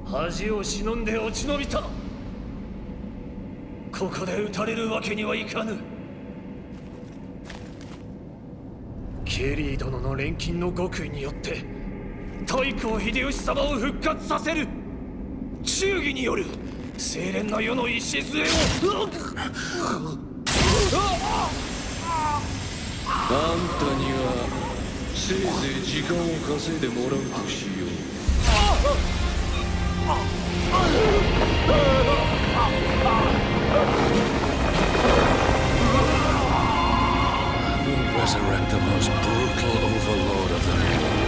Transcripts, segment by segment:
恥を忍んで落ち延びた。ここで撃たれるわけにはいかぬ。ケリー殿の錬金の極意によって太閤秀吉様を復活させる。忠義による清廉な世の礎を。 あんたにはせいぜい時間を稼いでもらうとしよう。 I will resurrect the most brutal overlord of them all.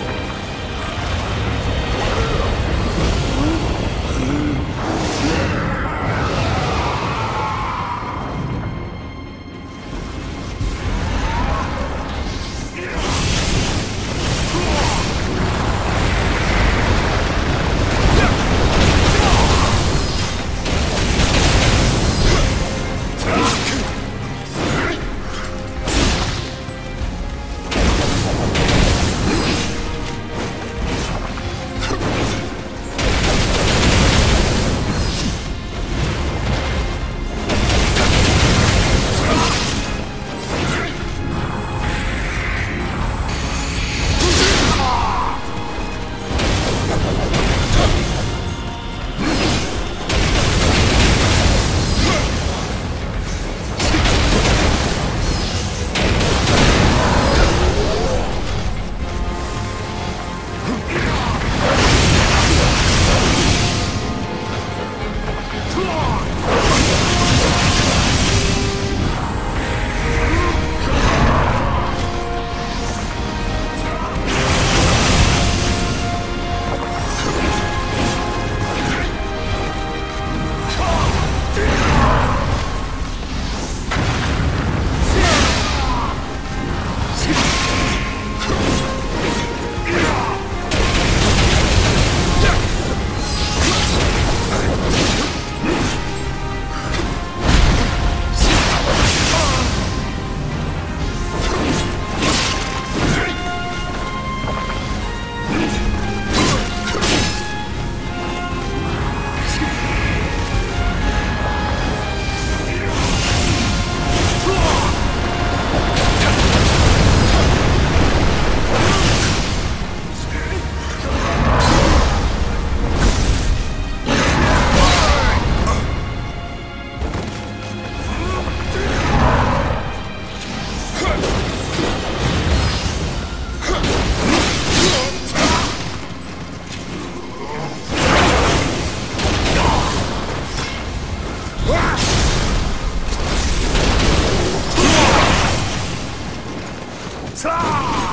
Ah!